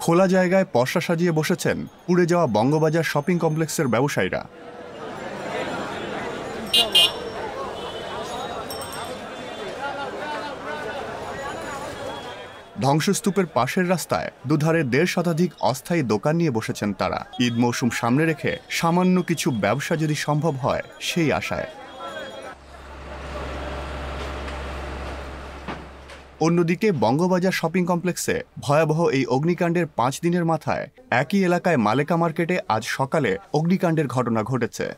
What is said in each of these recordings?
খোলা জায়গায় পসরা সাজিয়ে বসেছেন পুড়ে যাওয়া বঙ্গবাজার শপিং কমপ্লেক্সের ব্যবসায়ীরা। ধ্বংসস্তূপের পাশের রাস্তায় দুধারে ১৫০ শতাধিক অস্থায়ী দোকান নিয়ে বসেছেন তারা, ঈদ মৌসুম সামনে রেখে সামান্য কিছু ব্যবসা যদি সম্ভব হয় সেই আশায়। অন্যদিকে বঙ্গবাজার শপিং কমপ্লেক্সে ভয়াবহ এই অগ্নিকাণ্ডের ৫ দিনের মাথায় একই এলাকায় মালেকা মার্কেটে আজ সকালে অগ্নিকাণ্ডের ঘটনা ঘটেছে।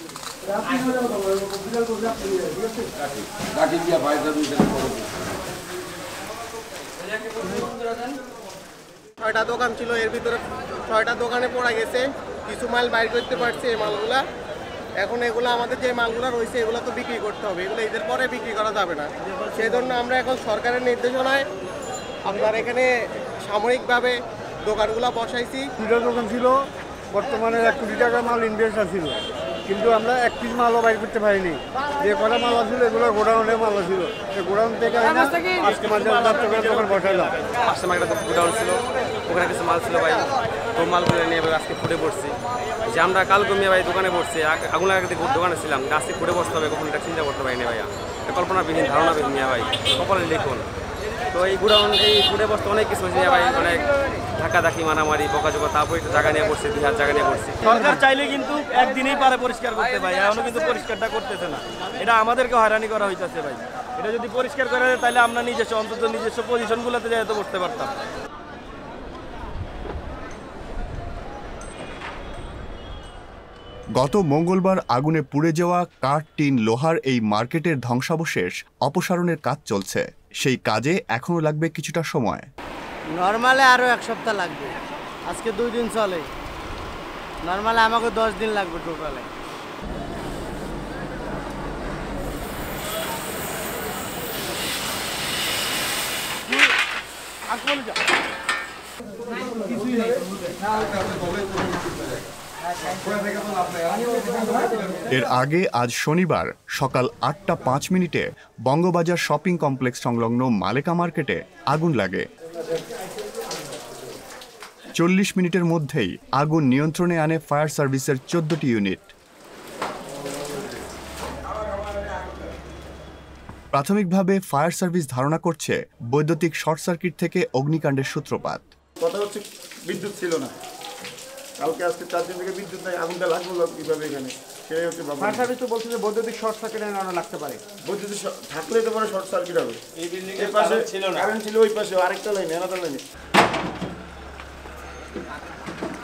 ছয়টা দোকান ছিল, এর ভিতরে ৬টা দোকানে পড়া গেছে, কিছু মাল বাইর করতে পারছে এই মালগুলা। এখন এগুলো আমাদের যে মালগুলো রয়েছে এগুলো তো বিক্রি করতে হবে, এগুলো ঈদের পরে বিক্রি করা যাবে না। সেই জন্য আমরা এখন সরকারের নির্দেশনায় আপনার এখানে সাময়িকভাবে দোকানগুলো বসাইছি। 2টা দোকান ছিল, বর্তমানে 1 কোটি টাকা মাল ইনভেস্ট ছিল, কিন্তু আমরা 1 পিস মালও বাইর করতে পারিনি। যে কটা মাল ছিল এগুলো গোডাউনে মাল ছিল, সেই গোডাউন থেকে আজকে মাঝে দোকান বসাইলাম। পাশে একটা গোডাউন ছিল, ওখানে কিছু মাল ছিল ভাই, তো মালগুলো নিয়ে আজকে ফুটে পড়ছি। যে আমরা কাল কমিয়ে ভাই দোকানে পড়ছি, আগুন লাগাতে দোকানে ছিলাম, আজকে ফুটে বসতে হবে, কখন এটা চিন্তা করতে পারিনি ভাইয়া। কল্পনাবিহীন, ধারণাবিহীন নিয়ে ভাই, কপালে লিখুন। তো এই গোডাউন এই ফুটে বসতে অনেক কিছু নিয়ে ভাই, অনেক ধাক্কাধাক্কি, মারামারি, বকাঝকা, তারপরে একটু জায়গা নিয়ে পড়ছে, 2 হাত জায়গা নিয়ে পড়ছি। সরকার চাইলে কিন্তু একদিনেই পারে পরিষ্কার করতে ভাই, এখনো কিন্তু পরিষ্কারটা করতেছে না। এটা আমাদেরকে হয়রানি করা হইতেছে ভাই। এটা যদি পরিষ্কার করে দেয় তাহলে আমরা অন্তত নিজস্ব পজিশনগুলোতে যাই তো করতে পারতাম। গত মঙ্গলবার আগুনে পুড়ে যাওয়া কাঠ, টিন, লোহার এই মার্কেটের ধ্বংসাবশেষ অপসারণের কাজ চলছে। সেই কাজে এখনো লাগবে কিছুটা সময়। নর্মালে আরও 1 সপ্তাহ লাগবে, আজকে 2 দিন চলে, নর্মালে আমাকে 10 দিন লাগবে টোটালে। এর আগে আজ শনিবার সকাল 8টা 5 মিনিটে বঙ্গবাজার শপিং কমপ্লেক্স সংলগ্ন মালেকা মার্কেটে আগুন লাগে। 40 মিনিটের মধ্যেই আগুন নিয়ন্ত্রণে আনে ফায়ার সার্ভিসের 14টি ইউনিট। প্রাথমিকভাবে ফায়ার সার্ভিস ধারণা করছে বৈদ্যুতিক শর্ট সার্কিট থেকে অগ্নিকাণ্ডের সূত্রপাত। কথা হচ্ছে বিদ্যুৎ ছিল না, কালকে আজকে 4 দিন থেকে বিদ্যুৎ নাই, আগুনটা লাগলো কিভাবে এখানে সেটাই হচ্ছে ব্যাপার। ফায়ার সার্ভিস তো বলছে যে বৈদ্যুতিক শর্ট সার্কিট লাগতে পারে, বৈদ্যুতিক থাকলে তো পরে শর্ট সার্কিট হবে। এই বিল্ডিং এর পাশে ছিল না, কারেন্ট ছিল ওই পাশে, আরেকটা লাইনে, আলাদা লাইনে।